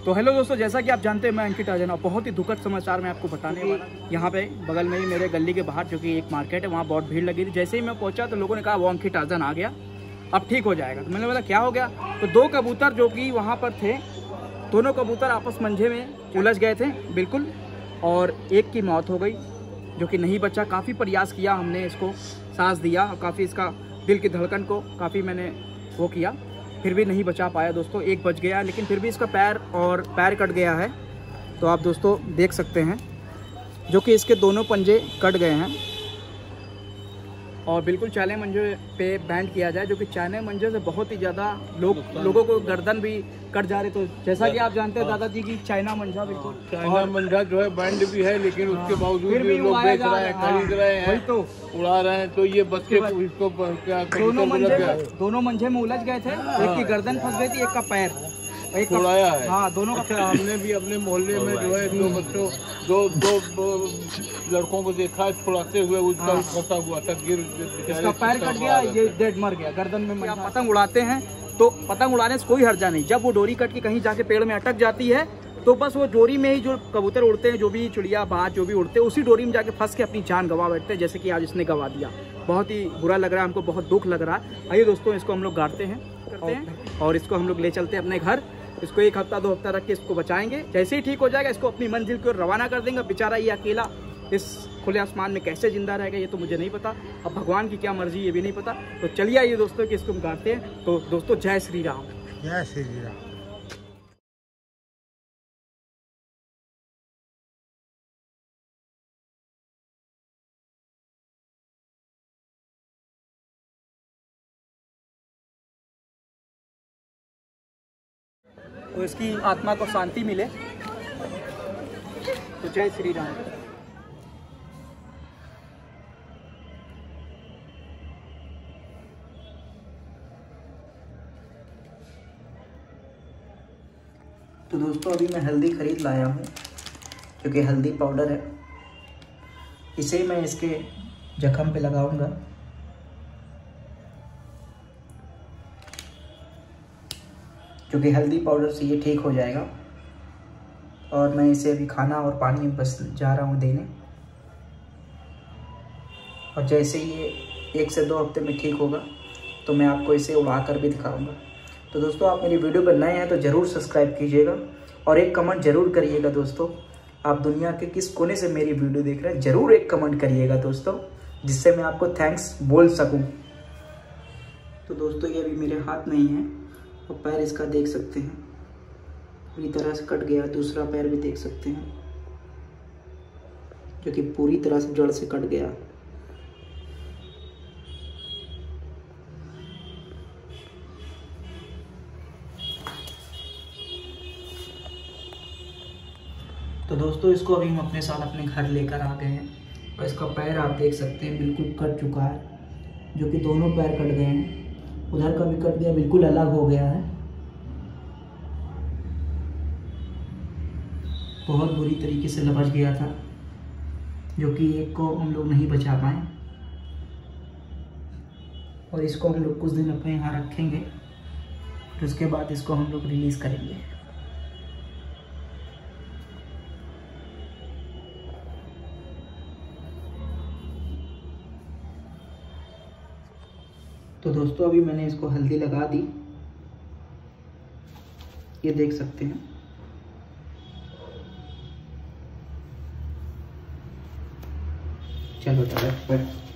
तो हेलो दोस्तों, जैसा कि आप जानते हैं मैं अंकित आर्जन और बहुत ही दुखद समाचार मैं आपको बताने वाला। यहाँ पे बगल में ही मेरे गली के बाहर जो कि एक मार्केट है, वहाँ बहुत भीड़ लगी थी। जैसे ही मैं पहुँचा तो लोगों ने कहा वो अंकित आर्जन आ गया, अब ठीक हो जाएगा। तो मैंने बोला क्या हो गया? तो दो कबूतर जो कि वहाँ पर थे, दोनों कबूतर आपस मंझे में उलझ गए थे बिल्कुल, और एक की मौत हो गई जो कि नहीं बचा। काफ़ी प्रयास किया हमने, इसको सांस दिया और काफ़ी इसका दिल की धड़कन को काफ़ी मैंने वो किया, फिर भी नहीं बचा पाया दोस्तों। एक बच गया, लेकिन फिर भी इसका पैर कट गया है। तो आप दोस्तों देख सकते हैं जो कि इसके दोनों पंजे कट गए हैं और बिल्कुल चाइना मंजे पे बैंड किया जाए, जो कि चाइना मंजे से बहुत ही ज़्यादा लोगों को गर्दन भी कट जा रहे। तो जैसा कि आप जानते हैं दादाजी की चाइना मंजा बिल्कुल चाइना मंजा जो है बैंड भी है, लेकिन उसके बावजूद भी लोग बेच रहे हैं, खरीद रहे हैं, तो उड़ा रहे हैं। तो ये बच्चे इसको क्या दोनों मंजे में उलझ गए थे, एक की गर्दन फंस गई थी, एक का पैर एक उड़ाया है। हाँ, दोनों का। हमने भी अपने मोहल्ले में जो है दो लड़कों को देखा छुड़ाते हुए, उसका फंसा हुआ था, इसका पैर कट गया, ये डेड मर गया गर्दन में। आप पतंग उड़ाते हैं तो पतंग उड़ाने से कोई हर्जा नहीं, जब वो डोरी कट के कहीं जाके पेड़ में अटक जाती है तो बस वो डोरी में ही जो कबूतर उड़ते हैं, जो भी चिड़िया बाज जो भी उड़ते हैं, उसी डोरी में जाके फंस के अपनी जान गंवा बैठते हैं, जैसे कि आज इसने गंवा दिया। बहुत ही बुरा लग रहा है हमको, बहुत दुख लग रहा है। आइए दोस्तों, इसको हम लोग गाड़ते हैं और इसको हम लोग ले चलते हैं अपने घर। इसको 1 हफ्ता 2 हफ्ता रख के इसको बचाएंगे, जैसे ही ठीक हो जाएगा इसको अपनी मंजिल की ओर रवाना कर देंगे। बेचारा ये अकेला इस खुले आसमान में कैसे जिंदा रहेगा ये तो मुझे नहीं पता, अब भगवान की क्या मर्जी ये भी नहीं पता। तो चलिए आइए दोस्तों कि इसको हम गाड़ते हैं। तो दोस्तों जय श्री राम। जय श्री राम। तो इसकी आत्मा को शांति मिले, तो जय श्री राम। तो दोस्तों अभी मैं हल्दी खरीद लाया हूँ, क्योंकि हल्दी पाउडर है, इसे मैं इसके जख्म पे लगाऊंगा। क्योंकि हल्दी पाउडर से ये ठीक हो जाएगा। और मैं इसे अभी खाना और पानी में बस जा रहा हूँ देने, और जैसे ये 1 से 2 हफ्ते में ठीक होगा तो मैं आपको इसे उड़ा कर भी दिखाऊंगा। तो दोस्तों आप मेरी वीडियो पर नए हैं तो ज़रूर सब्सक्राइब कीजिएगा और एक कमेंट ज़रूर करिएगा। दोस्तों आप दुनिया के किस कोने से मेरी वीडियो देख रहे हैं, ज़रूर एक कमेंट करिएगा दोस्तों, जिससे मैं आपको थैंक्स बोल सकूं। तो दोस्तों ये अभी मेरे हाथ नहीं है, और पैर इसका देख सकते हैं पूरी तरह से कट गया। दूसरा पैर भी देख सकते हैं जो कि पूरी तरह से जड़ से कट गया। तो दोस्तों इसको अभी हम अपने साथ अपने घर लेकर आ गए हैं, और इसका पैर आप देख सकते हैं बिल्कुल कट चुका है, जो कि दोनों पैर कट गए हैं। उधर का भी कट गया, बिल्कुल अलग हो गया है। बहुत बुरी तरीके से लपच गया था, जो कि एक को हम लोग नहीं बचा पाए। और इसको हम लोग कुछ दिन अपने यहाँ रखेंगे, फिर उसके बाद इसको हम लोग रिलीज़ करेंगे। तो दोस्तों अभी मैंने इसको हल्दी लगा दी, ये देख सकते हैं। चलो पर